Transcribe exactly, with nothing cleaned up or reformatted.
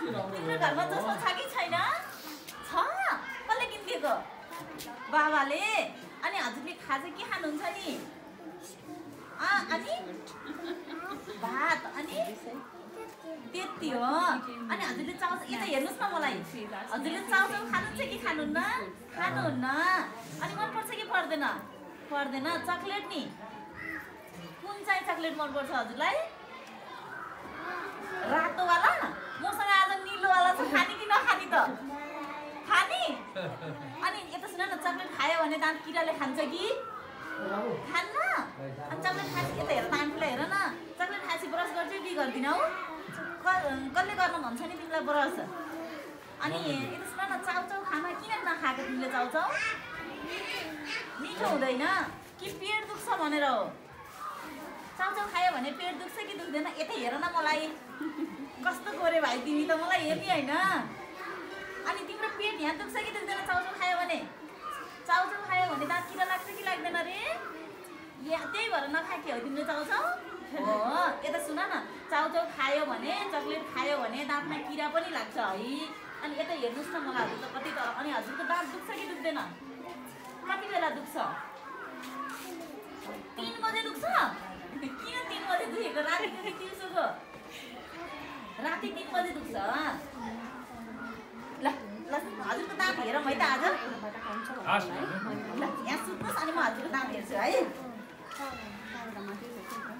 तिम्रो घरमा चस्मा छ कि छैन? छ? कसले किनिदिएको? बाबाले। अनि हजुरले खाजा के खानुहुन्छ नि? अनि भात अनि त्यति हो। अनि हजुरले चाउचाउ यता हेर्नुहोस् न मलाई, हजुरले चाउचाउ खानुहुन्छ कि खानुहुन्न? खानुहुन्न। अनि मन पर्छ कि पर्दैन? पर्दैन। चक्लेट नि कुन चाहिँ चक्लेट मन पर्छ हजुरलाई? रातोवाला? मसँग आज निलोवाला छ, खाने कि नखाने त? खाने? अनि यता सुन न, चक्लेट खायो भने दाँत किराले खान्छ कि खान्न? अनि चक्लेट खान्छ कि त हेर त आन्टीलाई हेर न, चक्लेट खाएपछि ब्रस गर्छ कि गर्दिनौ? कसले गर्न भन्छ नि तिमीलाई ब्रस? अनि यता सुन न, चाउचाउ खाना किन नखाएको तिमीले? चाउचाउ मिठो हुँदैन कि पेट दुख्छ भनेर हो? चाउचाउ खायो भने पेट दुख्छ कि दुख्दैन? यता हेर न मलाई, कस्तो गोरे भाइ तिमी त, मलाई हेर्ने होइन? अनि तिम्रो पेट यहाँ दुख्छ कि दुख्दैन चाउचाउ खायो भने? चाउचाउ खायो भने दाँत किरा लाग्छ कि लाग्दैन रे? या त्यही भएर नखाएकी हो तिमीले चाउचाउ? हो। यता सुन न, चाउचाउ खायो भने, चक्लेट खायो भने दाँतमा किरा पनि लाग्छ है। अनि यता हेर्नुहोस् न मलाई, हजुर त कति तर। अनि हजुरको दाँत दुख्छ कि दुख्दैन? कति बेला दुख्छ? तिन बजे दुख्छ? किन तिन बजे दुखेको? रातिको कि दिउँसोको? राति तिन बजे दुख्छ? ल ल हजुरको दाँत हेरौँ है त आज। ल यहाँ सुत्नुहोस्, अनि म हजुरको दाँत हेर्छु है।